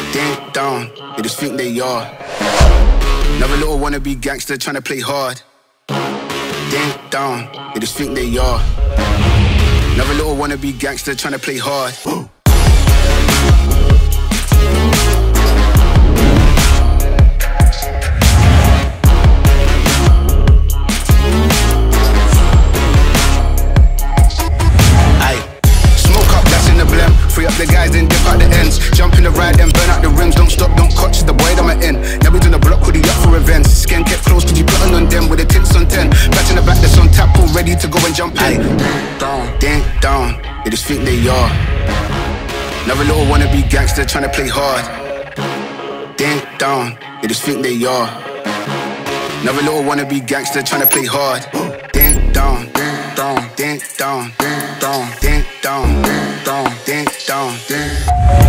Ding dong, they just think they are. Another little wannabe gangster trying to play hard. Ding dong, they just think they are. Another little wannabe gangster trying to play hard. Free up the guys, then dip out the ends. Jump in the ride, then burn out the rims. Don't stop, don't catch the boy that I'm in. Now we doing the block with the up for events. Skin kept close to the plotting on them with the tips on 10. Back in the back, that's on tap, all ready to go and jump in. Ding dong, they just think they are. Another little wannabe gangster trying to play hard. Ding dong, they just think they are. Another little wannabe gangster trying to play hard. Ding dong, ding dong, ding dong, ding dong, ding dong, ding dong, ding dong.